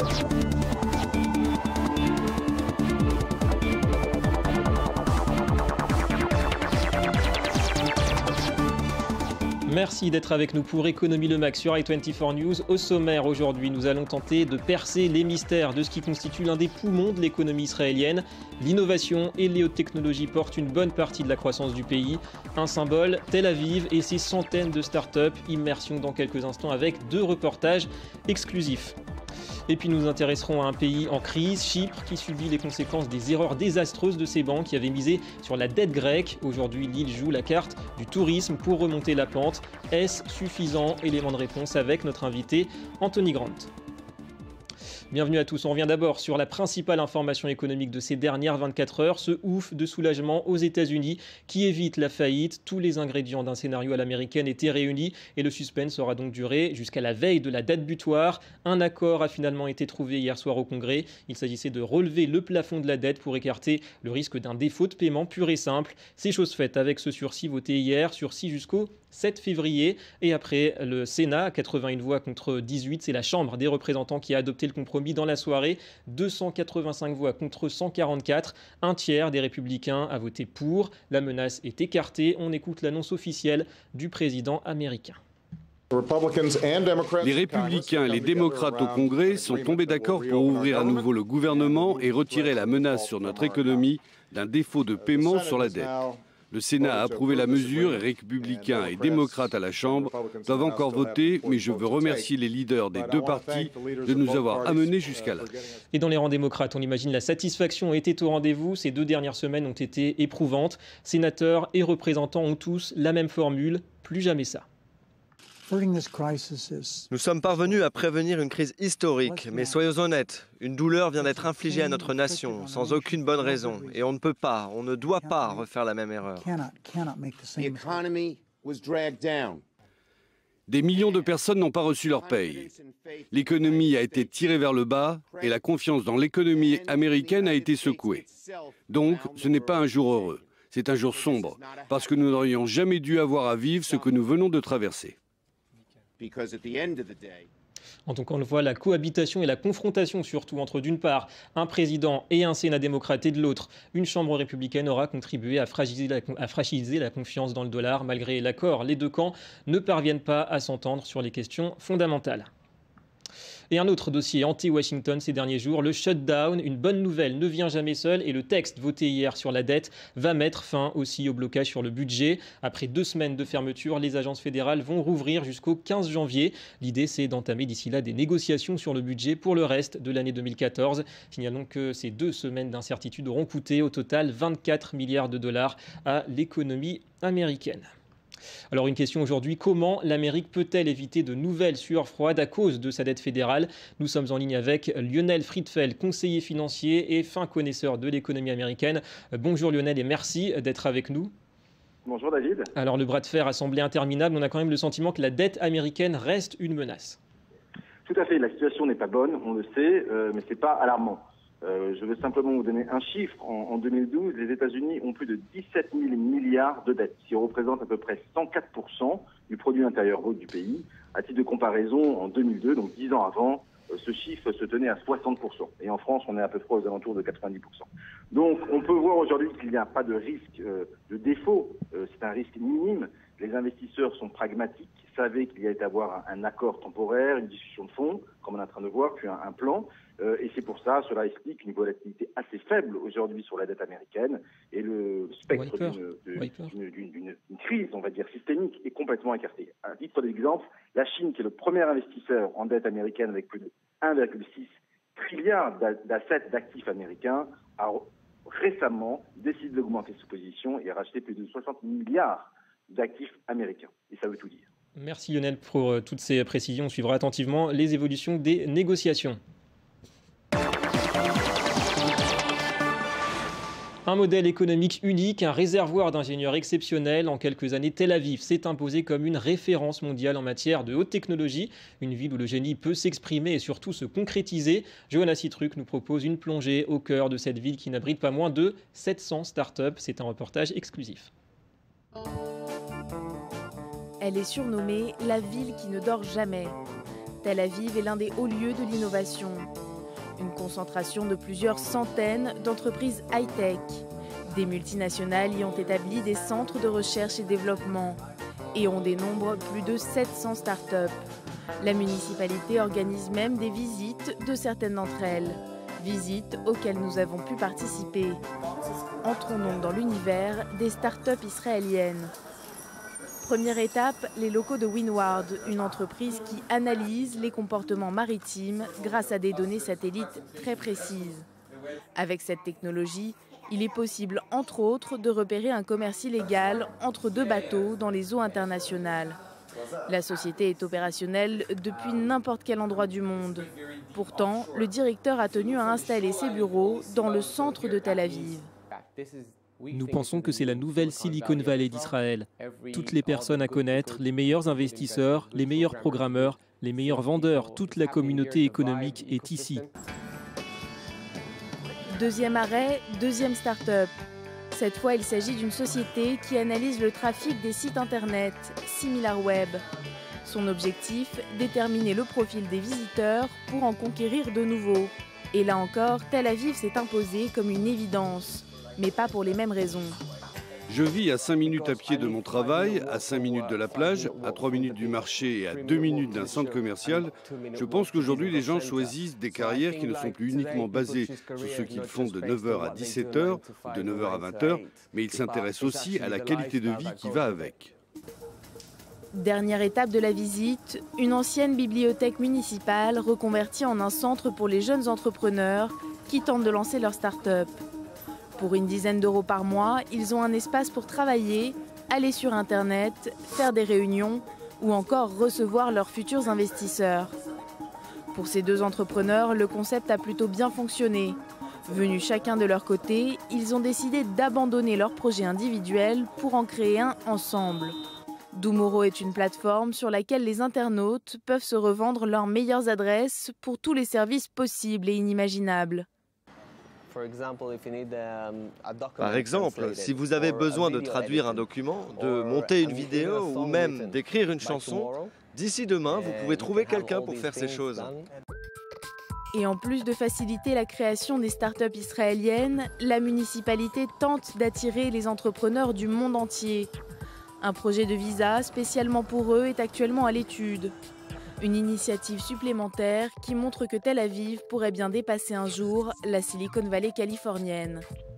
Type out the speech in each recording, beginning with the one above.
Merci d'être avec nous pour Économie le Max sur i24 News. Au sommaire aujourd'hui, nous allons tenter de percer les mystères de ce qui constitue l'un des poumons de l'économie israélienne. L'innovation et les hautes technologies portent une bonne partie de la croissance du pays. Un symbole, Tel Aviv et ses centaines de start-up. Immersion dans quelques instants avec 2 reportages exclusifs. Et puis nous nous intéresserons à un pays en crise, Chypre, qui subit les conséquences des erreurs désastreuses de ses banques qui avaient misé sur la dette grecque. Aujourd'hui, l'île joue la carte du tourisme pour remonter la pente. Est-ce suffisant? Élément de réponse avec notre invité Anthony Grant. Bienvenue à tous. On revient d'abord sur la principale information économique de ces dernières 24 heures, ce ouf de soulagement aux États-Unis qui évite la faillite. Tous les ingrédients d'un scénario à l'américaine étaient réunis et le suspense aura donc duré jusqu'à la veille de la date butoir. Un accord a finalement été trouvé hier soir au Congrès. Il s'agissait de relever le plafond de la dette pour écarter le risque d'un défaut de paiement pur et simple. C'est chose faite avec ce sursis voté hier, sursis jusqu'au 7 février. Et après, le Sénat, 81 voix contre 18, c'est la Chambre des représentants qui a adopté le compromis dans la soirée. 285 voix contre 144. Un tiers des républicains a voté pour. La menace est écartée. On écoute l'annonce officielle du président américain. Les républicains et les démocrates au Congrès sont tombés d'accord pour ouvrir à nouveau le gouvernement et retirer la menace sur notre économie d'un défaut de paiement sur la dette. Le Sénat a approuvé la mesure et républicains et démocrates à la Chambre doivent encore voter, mais je veux remercier les leaders des 2 partis de nous avoir amenés jusqu'à là. Et dans les rangs démocrates, on imagine la satisfaction était au rendez-vous. Ces 2 dernières semaines ont été éprouvantes. Sénateurs et représentants ont tous la même formule, plus jamais ça. Nous sommes parvenus à prévenir une crise historique, mais soyons honnêtes, une douleur vient d'être infligée à notre nation, sans aucune bonne raison, et on ne peut pas, on ne doit pas refaire la même erreur. Des millions de personnes n'ont pas reçu leur paye. L'économie a été tirée vers le bas et la confiance dans l'économie américaine a été secouée. Donc, ce n'est pas un jour heureux, c'est un jour sombre, parce que nous n'aurions jamais dû avoir à vivre ce que nous venons de traverser. Donc on le voit, la cohabitation et la confrontation surtout entre d'une part un président et un Sénat démocrate et de l'autre une Chambre républicaine aura contribué à fragiliser la confiance dans le dollar. Malgré l'accord, les 2 camps ne parviennent pas à s'entendre sur les questions fondamentales. Et un autre dossier anti-Washington ces derniers jours, le shutdown. Une bonne nouvelle ne vient jamais seule et le texte voté hier sur la dette va mettre fin aussi au blocage sur le budget. Après 2 semaines de fermeture, les agences fédérales vont rouvrir jusqu'au 15 janvier. L'idée, c'est d'entamer d'ici là des négociations sur le budget pour le reste de l'année 2014. Signalons que ces 2 semaines d'incertitude auront coûté au total 24 milliards de dollars à l'économie américaine. Alors une question aujourd'hui, comment l'Amérique peut-elle éviter de nouvelles sueurs froides à cause de sa dette fédérale? Nous sommes en ligne avec Lionel Friedfeld, conseiller financier et fin connaisseur de l'économie américaine. Bonjour Lionel et merci d'être avec nous. Bonjour David. Alors le bras de fer a semblé interminable, on a quand même le sentiment que la dette américaine reste une menace. Tout à fait, la situation n'est pas bonne, on le sait, mais ce n'est pas alarmant. Je veux simplement vous donner un chiffre. En 2012, les États-Unis ont plus de 17 000 milliards de dettes, ce qui représente à peu près 104% du produit intérieur brut du pays. À titre de comparaison, en 2002, donc 10 ans avant, ce chiffre se tenait à 60%. Et en France, on est à peu près aux alentours de 90%. Donc, on peut voir aujourd'hui qu'il n'y a pas de risque de défaut. C'est un risque minime. Les investisseurs sont pragmatiques, savaient qu'il y allait avoir un accord temporaire, une discussion de fond, comme on est en train de voir, puis un plan. Et c'est pour ça, cela explique une volatilité assez faible aujourd'hui sur la dette américaine. Et le spectre d'une crise, on va dire, systémique est complètement écarté. À titre d'exemple, la Chine, qui est le premier investisseur en dette américaine avec plus de 1,6 trilliard d'assets d'actifs américains, a récemment décidé d'augmenter sa position et a racheté plus de 60 milliards d'actifs américains. Et ça veut tout dire. Merci Lionel pour toutes ces précisions. On suivra attentivement les évolutions des négociations. Un modèle économique unique, un réservoir d'ingénieurs exceptionnels. En quelques années, Tel Aviv s'est imposé comme une référence mondiale en matière de haute technologie. Une ville où le génie peut s'exprimer et surtout se concrétiser. Johanna Citruc nous propose une plongée au cœur de cette ville qui n'abrite pas moins de 700 startups. C'est un reportage exclusif. Elle est surnommée la ville qui ne dort jamais. Tel Aviv est l'un des hauts lieux de l'innovation. Une concentration de plusieurs centaines d'entreprises high-tech. Des multinationales y ont établi des centres de recherche et développement et on dénombre plus de 700 start-up. La municipalité organise même des visites de certaines d'entre elles. Visites auxquelles nous avons pu participer. Entrons donc dans l'univers des start-up israéliennes. Première étape, les locaux de Windward, une entreprise qui analyse les comportements maritimes grâce à des données satellites très précises. Avec cette technologie, il est possible, entre autres, de repérer un commerce illégal entre deux bateaux dans les eaux internationales. La société est opérationnelle depuis n'importe quel endroit du monde. Pourtant, le directeur a tenu à installer ses bureaux dans le centre de Tel Aviv. Nous pensons que c'est la nouvelle Silicon Valley d'Israël. Toutes les personnes à connaître, les meilleurs investisseurs, les meilleurs programmeurs, les meilleurs vendeurs, toute la communauté économique est ici. Deuxième arrêt, deuxième start-up. Cette fois, il s'agit d'une société qui analyse le trafic des sites internet, SimilarWeb. Son objectif, déterminer le profil des visiteurs pour en conquérir de nouveaux. Et là encore, Tel Aviv s'est imposé comme une évidence, mais pas pour les mêmes raisons. Je vis à 5 minutes à pied de mon travail, à 5 minutes de la plage, à 3 minutes du marché et à 2 minutes d'un centre commercial. Je pense qu'aujourd'hui, les gens choisissent des carrières qui ne sont plus uniquement basées sur ce qu'ils font de 9h à 17h ou de 9h à 20h, mais ils s'intéressent aussi à la qualité de vie qui va avec. Dernière étape de la visite, une ancienne bibliothèque municipale reconvertie en un centre pour les jeunes entrepreneurs qui tentent de lancer leur start-up. Pour une dizaine d'euros par mois, ils ont un espace pour travailler, aller sur Internet, faire des réunions ou encore recevoir leurs futurs investisseurs. Pour ces deux entrepreneurs, le concept a plutôt bien fonctionné. Venus chacun de leur côté, ils ont décidé d'abandonner leur projet individuel pour en créer un ensemble. Doomoro est une plateforme sur laquelle les internautes peuvent se revendre leurs meilleures adresses pour tous les services possibles et inimaginables. Par exemple, si vous avez besoin de traduire un document, de monter une vidéo ou même d'écrire une chanson, d'ici demain, vous pouvez trouver quelqu'un pour faire ces choses. Et en plus de faciliter la création des startups israéliennes, la municipalité tente d'attirer les entrepreneurs du monde entier. Un projet de visa spécialement pour eux est actuellement à l'étude. Une initiative supplémentaire qui montre que Tel Aviv pourrait bien dépasser un jour la Silicon Valley californienne.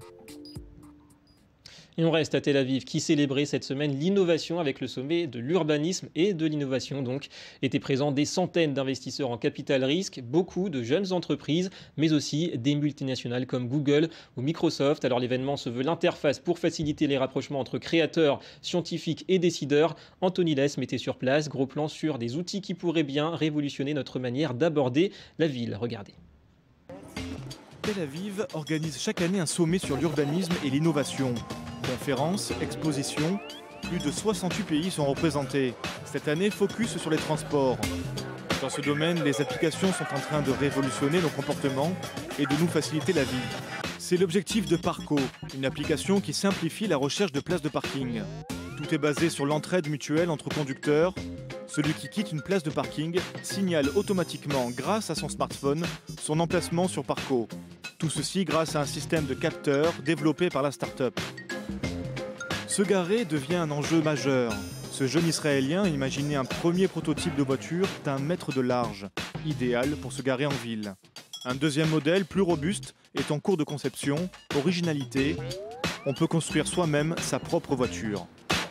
Et on reste à Tel Aviv qui célébrait cette semaine l'innovation avec le sommet de l'urbanisme et de l'innovation. Donc, étaient présents des centaines d'investisseurs en capital risque, beaucoup de jeunes entreprises, mais aussi des multinationales comme Google ou Microsoft. Alors l'événement se veut l'interface pour faciliter les rapprochements entre créateurs, scientifiques et décideurs. Anthony Less mettait sur place, gros plan sur des outils qui pourraient bien révolutionner notre manière d'aborder la ville. Regardez. Tel Aviv organise chaque année un sommet sur l'urbanisme et l'innovation. Conférences, expositions, plus de 68 pays sont représentés. Cette année, focus sur les transports. Dans ce domaine, les applications sont en train de révolutionner nos comportements et de nous faciliter la vie. C'est l'objectif de Parco, une application qui simplifie la recherche de places de parking. Tout est basé sur l'entraide mutuelle entre conducteurs. Celui qui quitte une place de parking signale automatiquement, grâce à son smartphone, son emplacement sur Parco. Tout ceci grâce à un système de capteurs développé par la start-up. Se garer devient un enjeu majeur. Ce jeune Israélien imaginait un premier prototype de voiture d'1 mètre de large, idéal pour se garer en ville. Un deuxième modèle, plus robuste, est en cours de conception. Originalité, on peut construire soi-même sa propre voiture.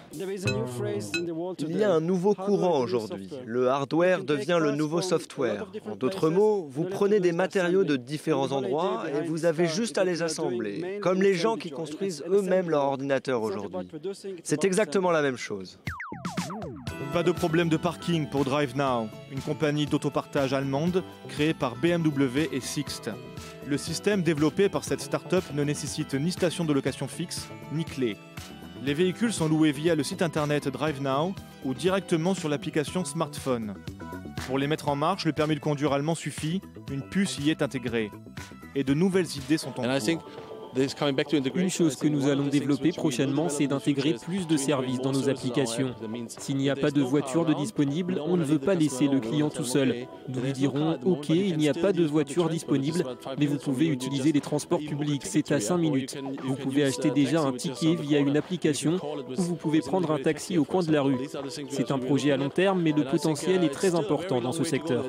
Il y a un nouveau courant aujourd'hui. Le hardware devient le nouveau software. En d'autres mots, vous prenez des matériaux de différents endroits et vous avez juste à les assembler, comme les gens qui construisent eux-mêmes leur ordinateur aujourd'hui. C'est exactement la même chose. Pas de problème de parking pour DriveNow, une compagnie d'autopartage allemande créée par BMW et Sixt. Le système développé par cette start-up ne nécessite ni station de location fixe, ni clé. Les véhicules sont loués via le site internet DriveNow ou directement sur l'application smartphone. Pour les mettre en marche, le permis de conduire allemand suffit, une puce y est intégrée. Et de nouvelles idées sont en cours. Une chose que nous allons développer prochainement, c'est d'intégrer plus de services dans nos applications. S'il n'y a pas de voiture de disponible, on ne veut pas laisser le client tout seul. Nous lui dirons « Ok, il n'y a pas de voiture disponible, mais vous pouvez utiliser les transports publics, c'est à 5 minutes. Vous pouvez acheter déjà un ticket via une application ou vous pouvez prendre un taxi au coin de la rue. » C'est un projet à long terme, mais le potentiel est très important dans ce secteur.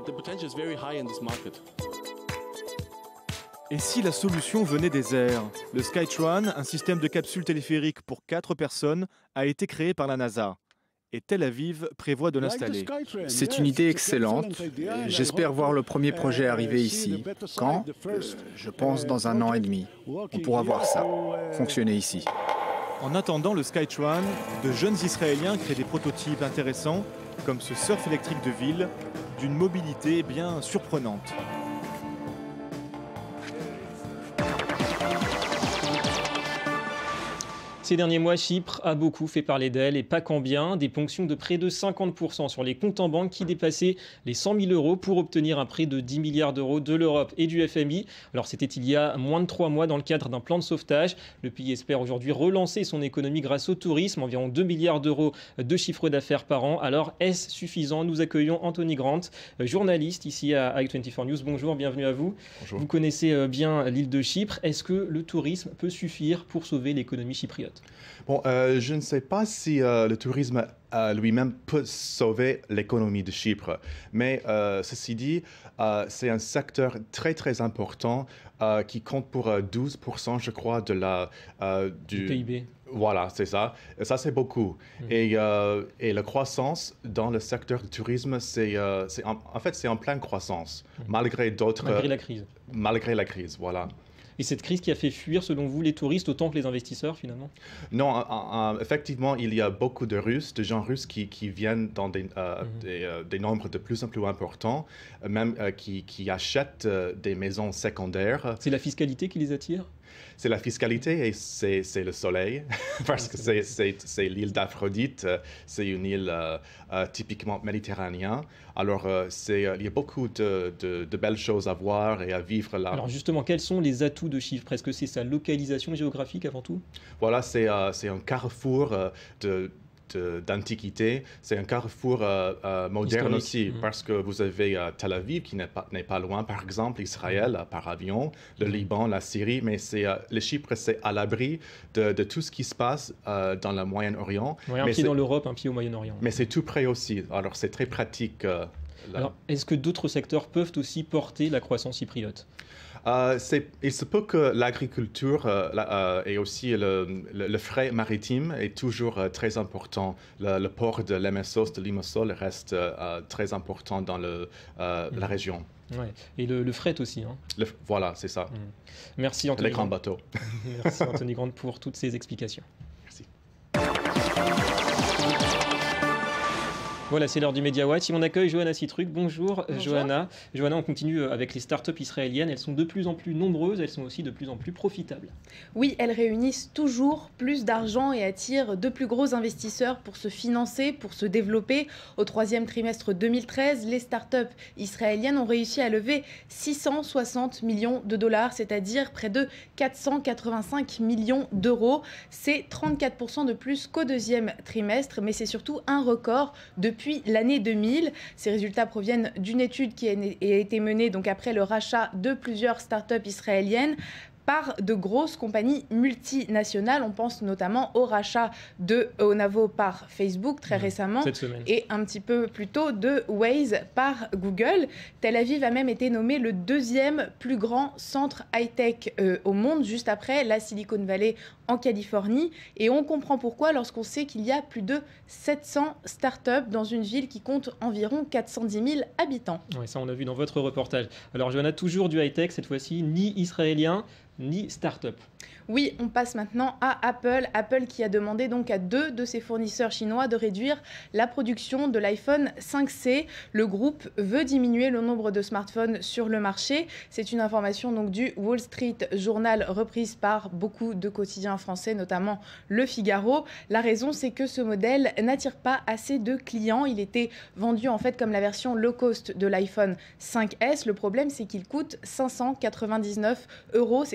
Et si la solution venait des airs? Le Skytrain, un système de capsule téléphérique pour 4 personnes, a été créé par la NASA. Et Tel Aviv prévoit de l'installer. C'est une idée excellente. J'espère voir le premier projet arriver ici. Quand? Je pense dans 1 an et demi. On pourra voir ça, fonctionner ici. En attendant le Skytrain, de jeunes Israéliens créent des prototypes intéressants, comme ce surf électrique de ville, d'une mobilité bien surprenante. Ces derniers mois, Chypre a beaucoup fait parler d'elle, et pas qu'en bien. Des ponctions de près de 50% sur les comptes en banque qui dépassaient les 100 000 euros pour obtenir un prêt de 10 milliards d'euros de l'Europe et du FMI. Alors c'était il y a moins de 3 mois dans le cadre d'un plan de sauvetage. Le pays espère aujourd'hui relancer son économie grâce au tourisme, environ 2 milliards d'euros de chiffre d'affaires par an. Alors est-ce suffisant? Nous accueillons Anthony Grant, journaliste ici à i24 News. Bonjour, bienvenue à vous. Bonjour. Vous connaissez bien l'île de Chypre. Est-ce que le tourisme peut suffire pour sauver l'économie chypriote? Bon, je ne sais pas si le tourisme lui-même peut sauver l'économie de Chypre, mais ceci dit, c'est un secteur très très important qui compte pour 12%, je crois, du PIB. Voilà, c'est ça. Ça, c'est beaucoup. Et la croissance dans le secteur du tourisme, en fait, c'est en pleine croissance, malgré d'autres... Malgré la crise. Malgré la crise, voilà. Et cette crise qui a fait fuir, selon vous, les touristes autant que les investisseurs, finalement? Non, effectivement, il y a beaucoup de Russes, de gens russes qui viennent dans des nombres de plus en plus importants, même qui achètent des maisons secondaires. C'est la fiscalité qui les attire? C'est la fiscalité et c'est le soleil, parce que c'est l'île d'Aphrodite, c'est une île typiquement méditerranéenne. Alors, il y a beaucoup de belles choses à voir et à vivre là. Alors justement, quels sont les atouts de Chypre? Est-ce que c'est sa localisation géographique avant tout? Voilà, c'est un carrefour d'antiquité, c'est un carrefour moderne aussi, parce que vous avez Tel Aviv qui n'est pas loin, par exemple, Israël par avion, le Liban, la Syrie, mais le Chypre, c'est à l'abri de tout ce qui se passe dans le Moyen-Orient. Oui, un pied dans l'Europe, un pied au Moyen-Orient. Mais c'est tout près aussi, alors c'est très pratique. Alors, est-ce que d'autres secteurs peuvent aussi porter la croissance chypriote? Il se peut que l'agriculture et aussi le fret maritime est toujours très important. Le port de Lemessos, de Limassol, reste très important dans la région. Ouais. Et le fret aussi. Hein. Voilà, c'est ça. Merci Anthony. Les grands bateaux. Merci Anthony Grant pour toutes ces explications. Merci. Voilà, c'est l'heure du Media Watch. Et on accueille Johanna Citruc. Bonjour, Johanna. Johanna, on continue avec les startups israéliennes. Elles sont de plus en plus nombreuses, elles sont aussi de plus en plus profitables. Oui, elles réunissent toujours plus d'argent et attirent de plus gros investisseurs pour se financer, pour se développer. Au 3e trimestre 2013, les startups israéliennes ont réussi à lever 660 millions de dollars, c'est-à-dire près de 485 millions d'euros. C'est 34% de plus qu'au 2e trimestre, mais c'est surtout un record depuis l'année 2000. Ces résultats proviennent d'une étude qui a été menée donc après le rachat de plusieurs startups israéliennes par de grosses compagnies multinationales. On pense notamment au rachat de Onavo par Facebook très récemment et un petit peu plus tôt de Waze par Google. Tel Aviv a même été nommé le 2e plus grand centre high-tech au monde, juste après la Silicon Valley en Californie. Et on comprend pourquoi lorsqu'on sait qu'il y a plus de 700 startups dans une ville qui compte environ 410 000 habitants. Oui, ça on l'a vu dans votre reportage. Alors Johanna, toujours du high-tech, cette fois-ci ni israélien, ni start-up. Oui, on passe maintenant à Apple. Apple qui a demandé donc à 2 de ses fournisseurs chinois de réduire la production de l'iPhone 5C. Le groupe veut diminuer le nombre de smartphones sur le marché. C'est une information donc du Wall Street Journal reprise par beaucoup de quotidiens français, notamment Le Figaro. La raison, c'est que ce modèle n'attire pas assez de clients. Il était vendu en fait comme la version low cost de l'iPhone 5S. Le problème, c'est qu'il coûte 599 €. C'est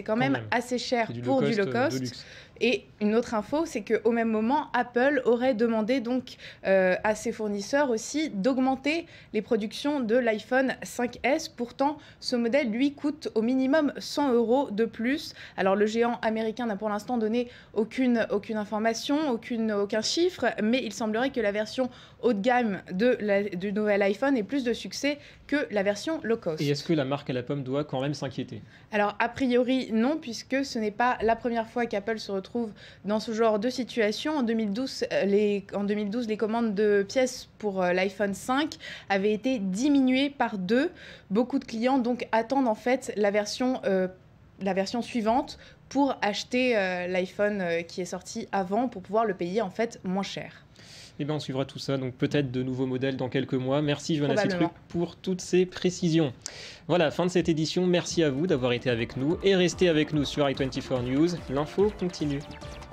quand même assez cher pour du low cost. Et une autre info, c'est qu'au même moment, Apple aurait demandé donc à ses fournisseurs aussi d'augmenter les productions de l'iPhone 5S. Pourtant, ce modèle, lui, coûte au minimum 100 € de plus. Alors, le géant américain n'a pour l'instant donné aucune information, aucun chiffre, mais il semblerait que la version haut de gamme du nouvel iPhone ait plus de succès que la version low cost. Et est-ce que la marque à la pomme doit quand même s'inquiéter ? Alors, a priori, non, puisque ce n'est pas la première fois qu'Apple se retrouve dans ce genre de situation. En 2012, les commandes de pièces pour l'iPhone 5 avaient été diminuées par 2. Beaucoup de clients donc attendent en fait la version suivante pour acheter l'iPhone qui est sorti avant pour pouvoir le payer en fait moins cher. Eh bien, on suivra tout ça, donc peut-être de nouveaux modèles dans quelques mois. Merci Johanna Citruc pour toutes ces précisions. Voilà, fin de cette édition. Merci à vous d'avoir été avec nous et restez avec nous sur i24 News. L'info continue.